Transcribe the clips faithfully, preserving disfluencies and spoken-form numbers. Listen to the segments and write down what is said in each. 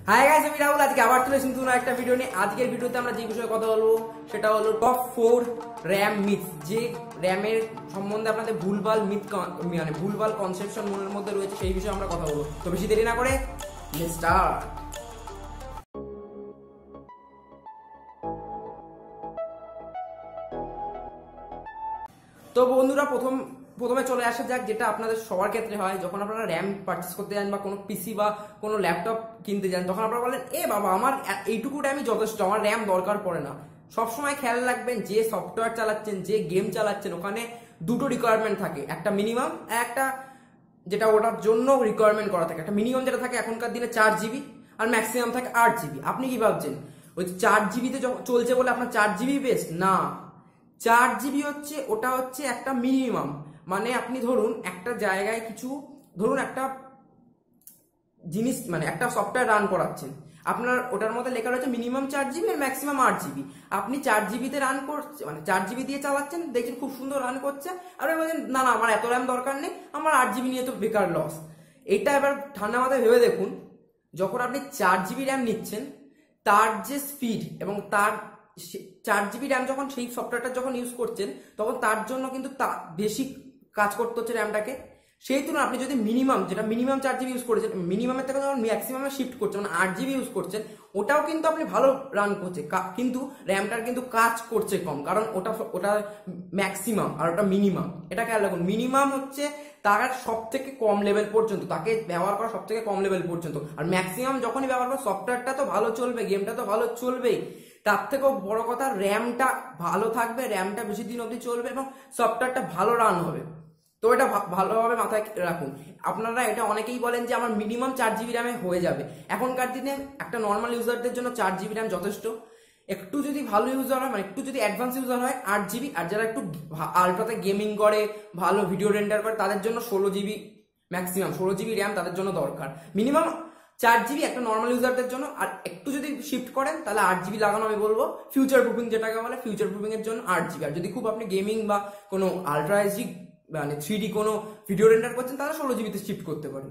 Hi guys, আমি রাহুল। আজকে আবার চলে এসেছি নতুন একটা ভিডিও নিয়ে। আজকের ভিডিওতে আমরা যে বিষয়ে কথা বলবো সেটা হলো টপ ফোর র্যাম মিথ। যে র্যামের সম্বন্ধে আপনাদের ভুলভাল মিথ মানে ভুলভাল কনসেপশন মনের মধ্যে রয়েছে, সেই বিষয়ে আমরা কথা বলবো। তো বেশি দেরি না করে লেটস স্টার্ট। তো বন্ধুরা, প্রথম প্রথমে চলে আসা যাক যেটা আপনাদের সবার ক্ষেত্রে হয়, যখন আপনারা র্যাম পারচেস করতে যান বা কোনো পিসি বা কোনো ল্যাপটপ কিনতে যান, তখন আপনারা বলেন এ বাবা আমার এইটুকু র্যামই যথেষ্ট, আমার র্যাম দরকার পড়ে না। সবসময় খেয়াল রাখবেন যে সফটওয়্যার চালাচ্ছেন, যে গেম চালাচ্ছেন, ওখানে দুটো রিকোয়ারমেন্ট থাকে, একটা মিনিমাম, একটা যেটা ওটার জন্য রিকোয়ারমেন্ট করা থাকে। একটা মিনিমাম যেটা থাকে এখনকার দিনে চার জিবি, আর ম্যাক্সিমাম থাকে আট জিবি। আপনি কি ভাবছেন ওই চার জিবিতে চলছে বলে আপনার চার জিবি বেস্ট? না, চার জিবি হচ্ছে ওটা হচ্ছে একটা মিনিমাম। মানে আপনি ধরুন একটা জায়গায় কিছু ধরুন একটা জিনিস মানে একটা সফটওয়্যার রান করাচ্ছেন, আপনার ওটার মধ্যে লেখা রয়েছে মিনিমাম চার জিবি আর ম্যাক্সিমাম আট জিবি। আপনি চার জিবিতে রান করছে মানে চার জিবি দিয়ে চালাচ্ছেন, দেখছেন খুব সুন্দর রান করছে, আর বলছেন না না আমার এত র্যাম দরকার নেই, আমার আট জিবি নিয়ে তো বেকার লস। এটা এবার ঠান্ডা মাথায় ভেবে দেখুন, যখন আপনি চার জিবি র্যাম নিচ্ছেন, তার যে স্পিড এবং তার চার জিবি র্যাম যখন সেই সফটওয়্যারটা যখন ইউজ করছেন, তখন তার জন্য কিন্তু বেশি কাজ করতে হচ্ছে র্যামটাকে। সেই তুলনায় আপনি যদি মিনিমাম যেটা মিনিমাম চার জিবি ইউজ করেছেন, মিনিমামের থেকে যখন ম্যাক্সিমামে শিফট করছেন মানে আট জিবি ইউজ করছেন, ওটাও কিন্তু আপনি ভালো রান করছে, কিন্তু র্যামটার কিন্তু কাজ করছে কম, কারণ ওটা ওটা ম্যাক্সিমাম আর ওটা মিনিমাম। এটা খেয়াল রাখুন, মিনিমাম হচ্ছে তার সব থেকে কম লেভেল পর্যন্ত, তাকে ব্যবহার করা সব থেকে কম লেভেল পর্যন্ত, আর ম্যাক্সিমাম যখনই ব্যবহার করা সফটওয়্যারটা তো ভালো চলবে, গেমটা তো ভালো চলবেই, তার থেকেও বড় কথা র্যামটা ভালো থাকবে, র্যামটা বেশি দিন অবধি চলবে এবং সফটওয়্যারটা ভালো রান হবে। তো এটা ভালোভাবে মাথায় রাখুন। আপনারা এটা অনেকেই বলেন যে আমার মিনিমাম চার জিবি র্যামে হয়ে যাবে। এখনকার দিনে একটা নর্মাল ইউজারদের জন্য চার জিবি র্যাম যথেষ্ট। একটু যদি ভালো ইউজার হয় মানে একটু যদি অ্যাডভান্স ইউজার হয় আট জিবি, আর যারা একটু আলট্রাতে গেমিং করে, ভালো ভিডিও রেন্ডার করে, তাদের জন্য ষোলো জিবি ম্যাক্সিমাম ষোলো জিবি র্যাম তাদের জন্য দরকার। মিনিমাম চার জিবি একটা নর্মাল ইউজারদের জন্য, আর একটু যদি শিফট করেন তাহলে আট জিবি লাগানো আমি বলবো। ফিউচার প্রুফিং যেটাকে বলে, ফিউচার প্রুফিং এর জন্য আট জিবি। আর যদি খুব আপনি গেমিং বা কোনো আলট্রা এইচডি মানে থ্রি ডি কোনো ভিডিও রেন্ডার করছেন, তাহলে ষোলো জিবিতে শিফট করতে পারেন।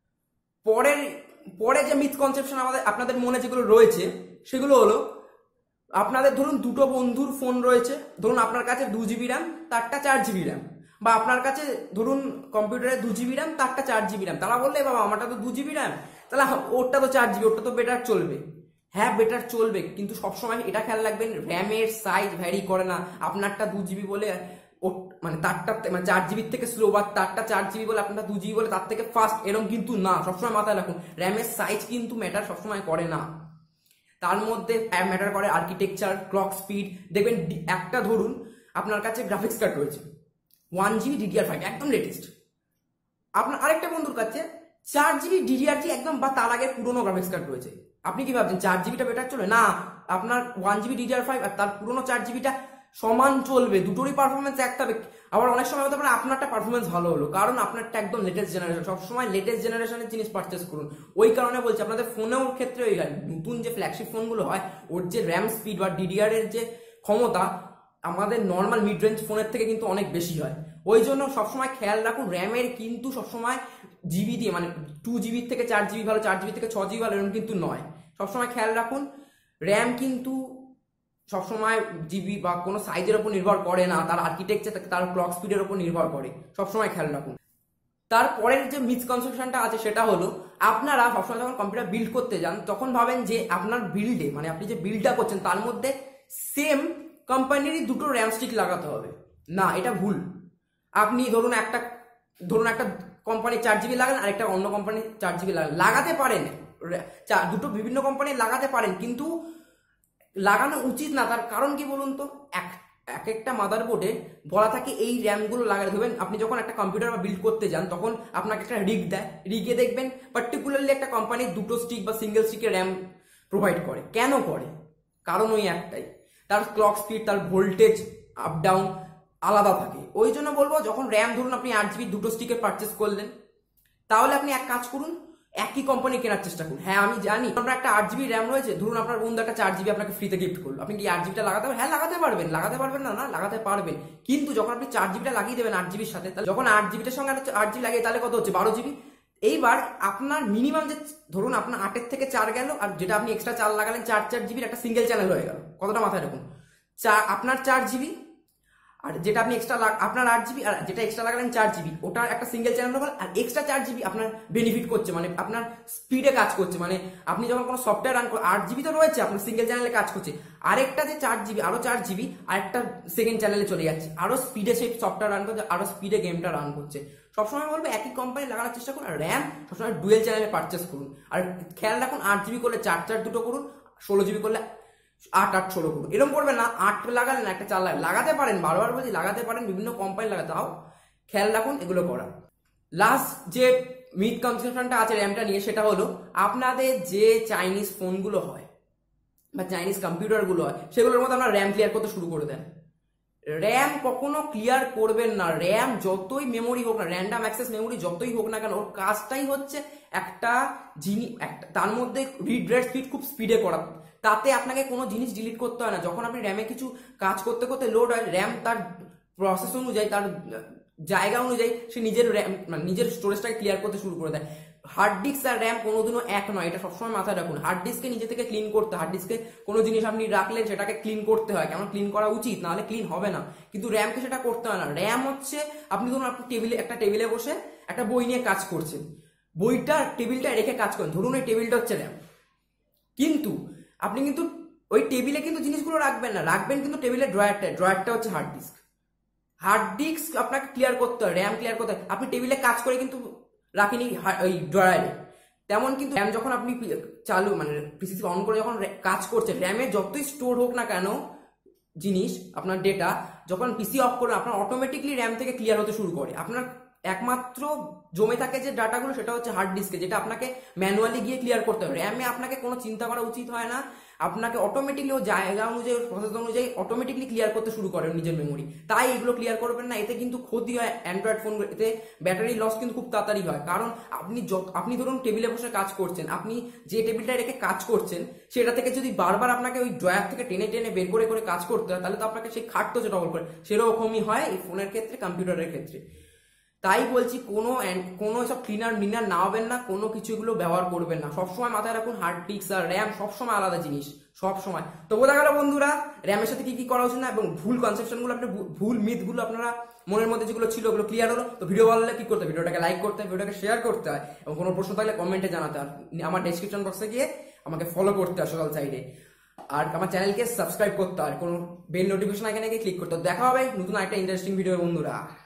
পরের পরে যে মিথ কনসেপশন আমাদের আপনাদের মনে যেগুলো রয়েছে সেগুলো হলো, আপনাদের ধরুন দুটো বন্ধুর ফোন রয়েছে, ধরুন আপনার কাছে দু জিবি র্যাম, তারটা চার জিবি র্যাম, বা আপনার কাছে ধরুন কম্পিউটারে দু জিবি র্যাম, তারটা চার জিবি র্যাম। তারা বললে বাবা আমারটা তো দু জিবি র্যাম, তাহলে ওরটা তো চার জিবি, ওরটা তো বেটার চলবে। হ্যাঁ বেটার চলবে, কিন্তু সবসময় এটা খেয়াল রাখবেন র্যামের সাইজ ভ্যারি করে না। আপনারটা দু জিবি বলে মানে তারটা মানে চার জিবির থেকে স্লো, বা তারটা চার জিবি বলে আপনারটা দু জিবি বলে তার থেকে ফাস্ট, এরকম কিন্তু না। সবসময় মাথায় রাখুন র্যামের সাইজ কিন্তু ম্যাটার সবসময় করে না, তার মধ্যে ম্যাটার করে আর্কিটেকচার, ক্লক স্পিড। দেখবেন একটা ধরুন আপনার কাছে গ্রাফিক্স কার্ড রয়েছে ওয়ান জিবি ডিডিআর ফাইভ একদম লেটেস্ট, আপনার আরেকটা বন্ধুর কাছে চার জিবি ডিডিআর জি একদম বা তার আগে পুরোনো গ্রাফিক্স কার্ড রয়েছে। আপনি কি ভাবছেন চার জিবিটা বেটার চলে? না, আপনার ওয়ান জিবি ডিডিআর ফাইভ আর তার পুরোনো চার জিবিটা সমান চলবে, দুটোরই পারফরমেন্স এক থাকবে। আবার অনেক সময় হতে পারে আপনারটা পারফরমেন্স ভালো হলো, কারণ আপনারটা একদম লেটেস্ট জেনারেশন। সবসময় লেটেস্ট জেনারেশনের জিনিস পারচেস করুন। ওই কারণে বলছি আপনাদের ফোনেও ক্ষেত্রে ওই নতুন যে ফ্ল্যাগশিপ ফোনগুলো হয়, ওর যে র্যাম স্পিড বা ডিডিআর এর যে ক্ষমতা আমাদের নর্মাল মিড রেঞ্জ ফোনের থেকে কিন্তু অনেক বেশি হয়। ওই জন্য সবসময় খেয়াল রাখুন র্যামের কিন্তু সবসময় জিবি দিয়ে মানে টু জিবি থেকে চার জিবি ভালো, চার জিবি থেকে ছ জিবি ভালো, এরকম কিন্তু নয়। সবসময় খেয়াল রাখুন র্যাম কিন্তু সবসময় জিবি বা কোনো সাইজের উপর নির্ভর করে না, তার আর্কিটেকচার তার ক্লক স্পিডের উপর নির্ভর করে। সবসময় খেয়াল রাখুন। তারপরের যে মিসকনসেপশনটা আছে সেটা হলো, আপনারা সবসময় যখন কম্পিউটার বিল্ড করতে যান তখন ভাবেন যে আপনার বিল্ডে মানে আপনি যে বিল্ডটা করছেন তার মধ্যে সেম কোম্পানিরই দুটো র্যাম স্টিক লাগাতে হবে। না, এটা ভুল। আপনি ধরুন একটা ধরুন একটা কোম্পানি চার জিবি লাগান আর একটা অন্য কোম্পানি চার জিবি লাগান, লাগাতে পারেন, দুটো বিভিন্ন কোম্পানি লাগাতে পারেন, কিন্তু লাগানো উচিত না। তার কারণ কি বলুন তো, এক এক একটা মাদারবোর্ডে বলা থাকে এই র্যামগুলো লাগাতে দেবেন। আপনি যখন একটা কম্পিউটার বা বিল্ড করতে যান তখন আপনাকে একটা রিগ দেয়, রিগে দেখবেন পার্টিকুলারলি একটা কোম্পানি দুটো স্টিক বা সিঙ্গেল স্টিকের র্যাম প্রোভাইড করে। কেন করে? কারণ ওই একটাই, তার ক্লক স্পিড, তার ভোল্টেজ আপ ডাউন আলাদা থাকে। ওই জন্য বলবো যখন র্যাম ধরুন আপনি আট জিবি দুটো স্টিকের পারচেস করলেন, তাহলে আপনি এক কাজ করুন একই কোম্পানি কেনার চেষ্টা করুন। হ্যাঁ আমি জানি আপনার একটা আট জিবি র্যাম রয়েছে, ধরুন আপনার বন্ধু একটা চার জিবি আপনাকে ফ্রিতে গিফট করলো, আপনি কি আট জিবিটা লাগাতে পারবেন? হ্যাঁ লাগাতে পারবেন। লাগাতে পারবেন না না, লাগাতে পারবেন। কিন্তু যখন আপনি চার জিবিটা লাগিয়ে দেবেন আট জিবির সাথে, যখন আট জিবিটার সঙ্গে আট জিবি লাগিয়ে তাহলে কত হচ্ছে? বারো জিবি। এইবার আপনার মিনিমাম যে ধরুন আপনার আটের থেকে চার গেল, আর যেটা আপনি এক্সট্রা চার লাগালেন চার চার জিবির একটা সিঙ্গেল চ্যানেল হয়ে গেল। কতটা মাথায় রাখুন, চার আপনার চার জিবি আর যেটা আপনি এক্সট্রা আপনার আট জিবি আর যেটা এক্সট্রা লাগালেন চার জিবি, ওটা একটা সিঙ্গেল চ্যানেল হল। আর এক্সট্রা চার জিবি আপনার বেনিফিট করছে, মানে আপনার স্পিডে কাজ করছে। মানে আপনি যখন কোনো সফটওয়্যার রান করেন, আট জিবি তো রয়েছে আপনার সিঙ্গেল চ্যানেলে কাজ করছে, আরেকটা যে চার জিবি আরো চার জিবি আরেকটা সেকেন্ড চ্যানেলে চলে যাচ্ছে, আরো স্পিডে সেই সফটওয়্যার রান করছে, আরো স্পিডে গেমটা রান করছে। সবসময় বলবো একই কোম্পানি লাগানোর চেষ্টা করুন, আর র্যাম সবসময় ডুয়েল চ্যানেলে পারচেস করুন। আর খেয়াল রাখুন আট জিবি করলে চার চার দুটো করুন, ষোলো জিবি করলে আট আট ষোলো করুন। এরকম করবেন না আট লাগালেন একটা চার লাগালেন, লাগাতে পারেন, বারবার বলছি লাগাতে পারেন, বিভিন্ন কোম্পানি লাগাতে, তাও খেয়াল রাখুন এগুলো করা। লাস্ট যে মিথ কনসেপশনটা আছে র্যামটা নিয়ে, সেটা হলো আপনাদের যে চাইনিজ ফোনগুলো হয় বা চাইনিজ কম্পিউটারগুলো হয়, সেগুলোর মধ্যে আপনারা র্যাম ক্লিয়ার করতে শুরু করে দেন। র্যাম কখনো ক্লিয়ার করবেন না। র্যাম যতই মেমোরি হোক না, র্যান্ডাম অ্যাক্সেস মেমোরি যতই হোক না কেন, ওর কাজটাই হচ্ছে একটা জিনিস, একটা তার মধ্যে রিড রাইট স্পিড খুব স্পিডে করা। তাতে আপনাকে কোনো জিনিস ডিলিট করতে হয় না। যখন আপনি র্যামে কিছু কাজ করতে করতে লোড হয়, র্যাম তার প্রসেস অনুযায়ী, তার জায়গা অনুযায়ী সে নিজের র্যাম মানে নিজের স্টোরেজটাকে ক্লিয়ার করতে শুরু করে দেয়। হার্ড ডিস্ক আর র্যাম কোনোদিনও এক নয়, এটা সবসময় মাথায় রাখুন। হার্ড ডিস্কে নিজে থেকে ক্লিন করতে, হার্ড ডিস্কে কোনো জিনিস আপনি রাখলেন সেটাকে ক্লিন করতে হয়, কেমন ক্লিন করা উচিত, নাহলে ক্লিন হবে না। কিন্তু র্যামকে সেটা করতে হয় না। র্যাম হচ্ছে আপনি ধরুন আপনি টেবিলে একটা টেবিলে বসে একটা বই নিয়ে কাজ করছেন, বইটা টেবিলটা রেখে কাজ করেন, ধরুন ওই টেবিলটা হচ্ছে র্যাম, কিন্তু আপনি কিন্তু ওই টেবিলে কিন্তু জিনিসগুলো রাখবেন না, রাখবেন কিন্তু টেবিলের ড্রয়ারটা, ড্রয়ারটা হচ্ছে হার্ড ডিস্ক। হার্ড ডিস্ক আপনাকে ক্লিয়ার করতে হয়, র্যাম ক্লিয়ার করতে হয়। আপনি টেবিলে কাজ করে কিন্তু রাখিনি ওই ড্রয়ারে, তেমন কিন্তু র্যাম যখন আপনি চালু মানে পিসি অন করে যখন কাজ করছেন, র্যামে যতই স্টোর হোক না কেন জিনিস, আপনার ডেটা যখন পিসি অফ করে আপনার অটোমেটিকলি র্যাম থেকে ক্লিয়ার হতে শুরু করে। আপনার একমাত্র জমে থাকে যে ডাটাগুলো, সেটা হচ্ছে হার্ড ডিস্কে, যেটা আপনাকে ম্যানুয়ালি গিয়ে ক্লিয়ার করতে হবে। র্যামে আপনাকে কোনো চিন্তা করা উচিত হয় না, আপনাকে অটোমেটিকলি ও জায়গা অনুযায়ী প্রসেস অনুযায়ী অটোমেটিকলি ক্লিয়ার করতে শুরু করে নিজের মেমোরি। তাই এগুলো ক্লিয়ার করবেন না, এতে কিন্তু ক্ষতি হয় অ্যান্ড্রয়েড ফোন, এতে ব্যাটারি লস কিন্তু খুব তাড়াতাড়ি হয়। কারণ আপনি আপনি ধরুন টেবিলে বসে কাজ করছেন, আপনি যে টেবিলটা রেখে কাজ করছেন সেটা থেকে যদি বারবার আপনাকে ওই ড্রয়ার থেকে টেনে টেনে বের করে করে কাজ করতে হয়, তাহলে তো আপনাকে সেই খাটতে হচ্ছে ডবল করে। সেরকমই হয় এই ফোনের ক্ষেত্রে, কম্পিউটারের ক্ষেত্রে। তাই বলছি কোনো কোনো সব ক্লিনার মিনার না হবেন না, কোনো কিছু এগুলো ব্যবহার করবেন না। সবসময় মাথায় রাখুন হার্ড ডিস্ক আর র্যাম সবসময় আলাদা জিনিস, সব সময়। তো বোঝা গেল বন্ধুরা র্যামের সাথে কি কি করা উচিত না, এবং ভুল কনসেপশনগুলো, আপনি ভুল মিথগুলো আপনারা মনের মধ্যে যেগুলো ছিল ওগুলো ক্লিয়ার হলো। তো ভিডিও ভালো লাগলে কি করতে হয়, ভিডিওটাকে লাইক করতে হয়, ভিডিওটাকে শেয়ার করতে হয়, এবং কোনো প্রশ্ন থাকলে কমেন্টে জানাতে হয়। আমার ডেসক্রিপশন বক্সে গিয়ে আমাকে ফলো করতে হয় সোশ্যাল সাইডে, আর আমার চ্যানেলকে সাবস্ক্রাইব করতে হয়, কোনো বেল নোটিফিকেশন এখানে গিয়ে ক্লিক করতে হয়। দেখা হবে নতুন একটা ইন্টারেস্টিং ভিডিও বন্ধুরা।